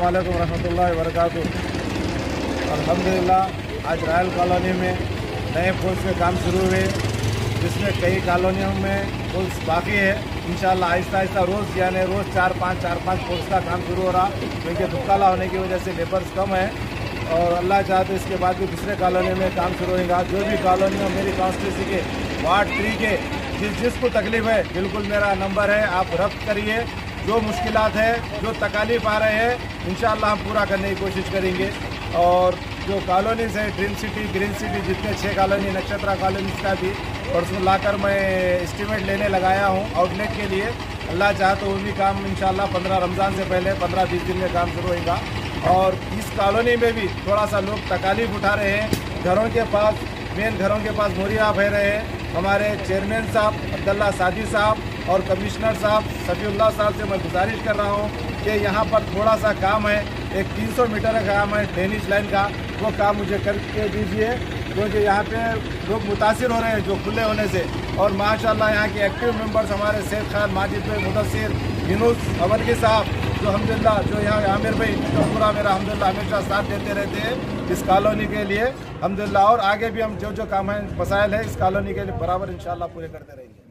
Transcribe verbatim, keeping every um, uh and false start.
वालेकुम रहमतुल्लाहि व बरकातुहू। अल्हम्दुलिल्लाह आज रॉयल कॉलोनी में नए पुल्स के काम शुरू हुए, जिसमें कई कॉलोनियों में पुल्स बाकी है। इंशाल्लाह आहिस्ता आहिस्ता रोज़ यानी रोज़ चार पाँच चार पाँच पुल्स का काम शुरू हो रहा, क्योंकि दुकाला होने की वजह से लेबर्स कम है और अल्लाह चाहते इसके बाद भी दूसरे कॉलोनी में काम शुरू होगा। जो भी कॉलोनियों मेरी कॉन्स्टिट्यूंसी के वार्ड थ्री के जिस जिसको तकलीफ है, बिल्कुल मेरा नंबर है, आप रब्त करिए। जो मुश्किलात है, जो तकालीफ आ रहे हैं, इंशाल्लाह हम पूरा करने की कोशिश करेंगे। और जो कॉलोनीज़ है, ड्रीम सिटी, ग्रीन सिटी, जितने छः कॉलोनी नक्षत्रा कॉलोनीज़ का भी परसों लाकर मैं एस्टीमेट लेने लगाया हूँ आउटलेट के लिए। अल्लाह चाहे तो वो भी काम इंशाल्लाह पंद्रह रमज़ान से पहले पंद्रह बीस दिन में काम शुरू होगा। और इस कॉलोनी में भी थोड़ा सा लोग तकालीफ उठा रहे हैं। घरों के पास मेन घरों के पास मोरिया बह रहे हैं। हमारे चेयरमैन साहब अब्दुल्ला सादी साहब और कमिश्नर साहब सफ़ीउल्लाह साहब से मैं गुजारिश कर रहा हूँ कि यहाँ पर थोड़ा सा काम है, एक तीन सौ मीटर का काम है ड्रेनेज लाइन का, वो काम मुझे करके दीजिए, क्योंकि यहाँ पे लोग मुतासिर हो रहे हैं जो खुले होने से। और माशाल्लाह यहाँ के एक्टिव मेंबर्स हमारे सैयद खान, माजिद भाई, मुदस्सिर, यूनुस अवलगी साहब, जो अल्हम्दुलिल्लाह जो यहाँ आमिर भाई, जो पूरा मेरा अल्हम्दुलिल्लाह हमेशा साथ देते रहते हैं इस कॉलोनी के लिए अल्हम्दुलिल्लाह। और आगे भी हम जो जो काम है मसाइल है इस कॉलोनी के लिए बराबर इंशाल्लाह पूरे करते रहेंगे।